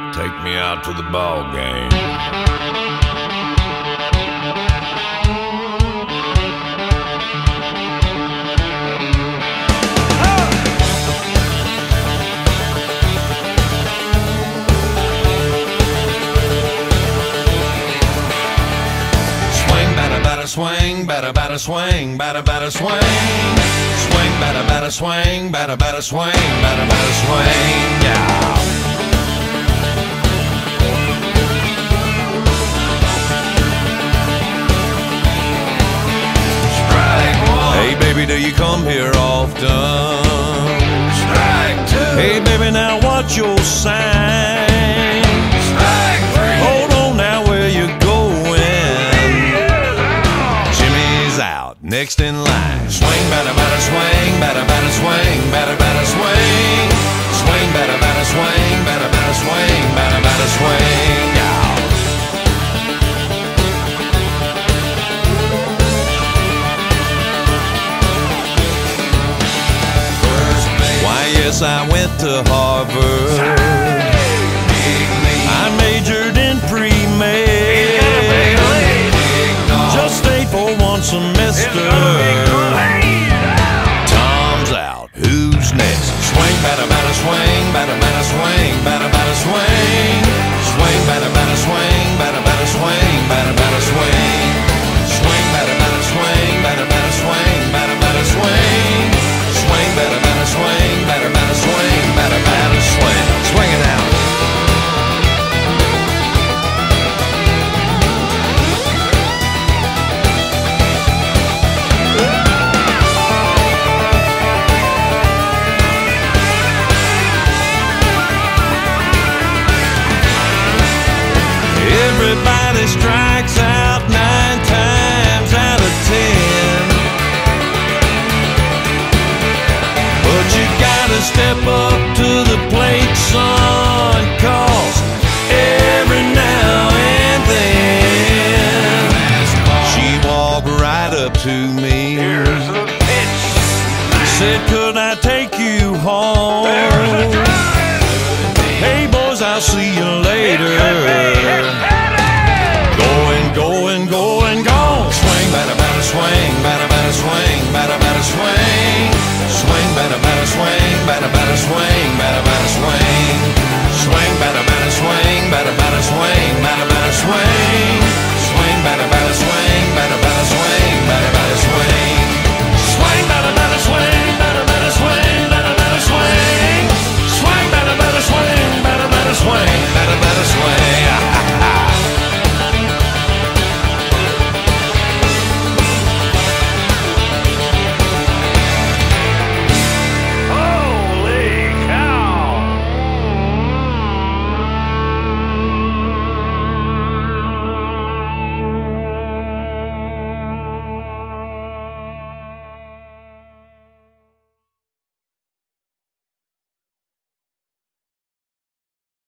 Take me out to the ball game. Swing, batter, batter, swing, batter, batter, swing. Swing, batter, batter, swing, batter, batter, swing, batter, batter, swing, yeah. Strike one. Hey baby, do you come here often? Strike two. Hey baby, now what's your sign? Strike three. Hold on now, where you going? Next in line. Swing, batter, batter, swing, batter, batter, swing, batter, batter, swing. Swing, batter, batter, swing, batter, batter, swing, batter, batter, swing, yeah. Why, yes, I went to Harvard.